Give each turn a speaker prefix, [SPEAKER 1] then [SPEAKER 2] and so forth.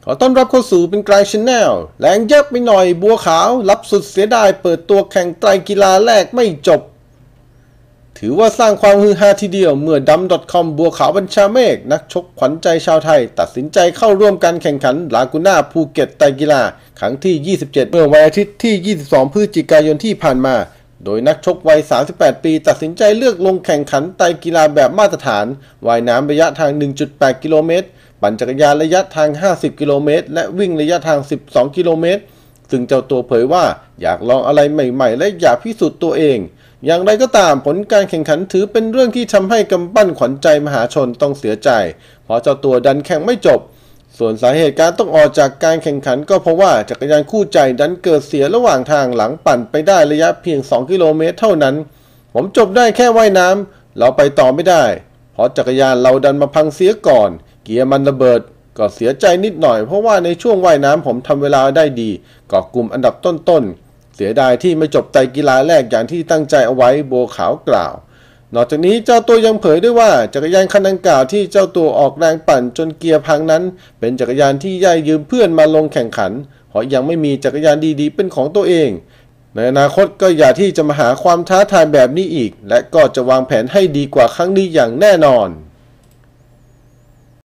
[SPEAKER 1] ขอต้อนรับเข้าสู่เป็นกลางชาแนลแรงเยอะไปหน่อยบัวขาวรับสุดเสียดายเปิดตัวแข่งไตรกีฬาแรกไม่จบถือว่าสร้างความฮือฮาทีเดียวเมื่อดัม.com บัวขาวบัญชาเมฆนักชกขวัญใจชาวไทยตัดสินใจเข้าร่วมการแข่งขันลากูน่าภูเก็ตไตรกีฬาครั้งที่ 27 เมื่อวันอาทิตย์ที่ 22 พฤศจิกายนที่ผ่านมาโดยนักชกวัย 38 ปีตัดสินใจเลือกลงแข่งขันไตรกีฬาแบบมาตรฐานว่ายน้ำระยะทาง 1.8 กิโลเมตรปั่นจักรยานระยะทาง 50 กิโลเมตรและวิ่งระยะทาง 12 กิโลเมตรซึ่งเจ้าตัวเผยว่าอยากลองอะไรใหม่ๆและอยากพิสูจน์ตัวเองอย่างไรก็ตามผลการแข่งขันถือเป็นเรื่องที่ทำให้กำปั้นขวัญใจมหาชนต้องเสียใจเพราะเจ้าตัวดันแข่งไม่จบส่วนสาเหตุการต้องออกจากการแข่งขันก็เพราะว่าจักรยานคู่ใจดันเกิดเสียระหว่างทางหลังปั่นไปได้ระยะเพียง 2 กิโลเมตรเท่านั้นผมจบได้แค่ว่ายน้ำเราไปต่อไม่ได้เพราะจักรยานเราดันมาพังเสียก่อนเกียร์มันระเบิดก็เสียใจนิดหน่อยเพราะว่าในช่วงว่ายน้ำผมทำเวลาได้ดีเกาะกลุ่มอันดับต้นๆเสียดายที่ไม่จบไตรกีฬาแรกอย่างที่ตั้งใจเอาไว้บัวขาวกล่าวนอกจากนี้เจ้าตัวยังเผยด้วยว่าจักรยานคันดังกล่าวที่เจ้าตัวออกแรงปั่นจนเกียร์พังนั้นเป็นจักรยานที่ย่ายืมเพื่อนมาลงแข่งขันเพราะยังไม่มีจักรยานดีๆเป็นของตัวเองในอนาคตก็อย่าที่จะมาหาความท้าทายแบบนี้อีกและก็จะวางแผนให้ดีกว่าครั้งนี้อย่างแน่นอน